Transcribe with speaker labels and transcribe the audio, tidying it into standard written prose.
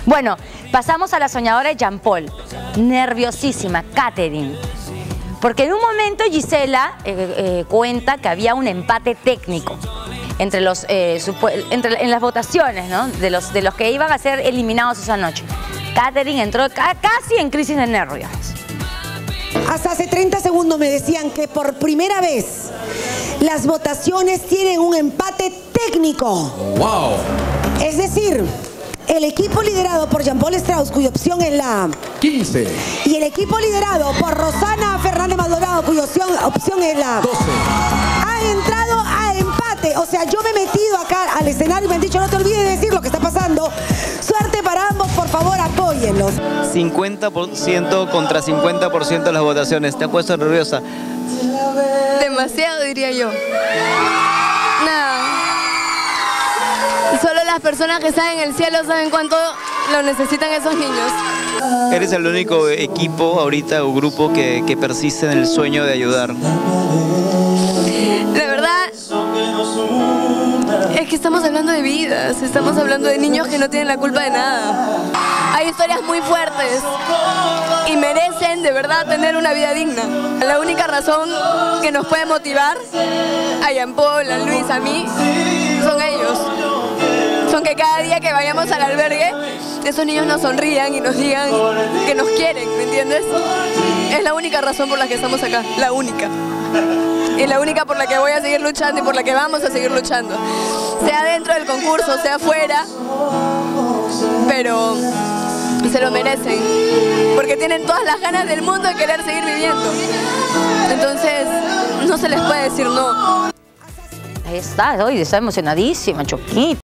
Speaker 1: Bueno, pasamos a la soñadora de Jean Paul, nerviosísima, Katherine. Porque en un momento Gisela cuenta que había un empate técnico entre en las votaciones, ¿no? de los que iban a ser eliminados esa noche. Katherine entró casi en crisis de nervios.
Speaker 2: Hasta hace 30 segundos me decían que por primera vez las votaciones tienen un empate técnico.
Speaker 3: ¡Wow!
Speaker 2: Es decir, el equipo liderado por Jean Paul Strauss, cuya opción es la
Speaker 3: 15.
Speaker 2: y el equipo liderado por Rosana Fernández Maldonado, cuya opción es la
Speaker 3: 12.
Speaker 2: han entrado a empate. O sea, yo me he metido acá al escenario y me han dicho, no te olvides de decir lo que está pasando. Suerte para ambos, por favor, apóyenlos.
Speaker 4: 50% contra 50% de las votaciones. ¿Te has puesto nerviosa?
Speaker 5: Demasiado, diría yo. Nada. Solo las personas que están en el cielo saben cuánto lo necesitan esos niños.
Speaker 4: Eres el único equipo ahorita o grupo que persiste en el sueño de ayudar.
Speaker 5: La verdad es que estamos hablando de vidas, estamos hablando de niños que no tienen la culpa de nada. Hay historias muy fuertes y merecen de verdad tener una vida digna. La única razón que nos puede motivar a Jean Paul, a Luis, a mí, son ellos. Son que cada día que vayamos al albergue, esos niños nos sonrían y nos digan que nos quieren, ¿me entiendes? Es la única razón por la que estamos acá, la única. Y la única por la que voy a seguir luchando y por la que vamos a seguir luchando. Sea dentro del concurso, sea fuera, pero se lo merecen. Porque tienen todas las ganas del mundo de querer seguir viviendo. Entonces, no se les puede decir no.
Speaker 1: Ahí está, hoy está emocionadísima, Choquito.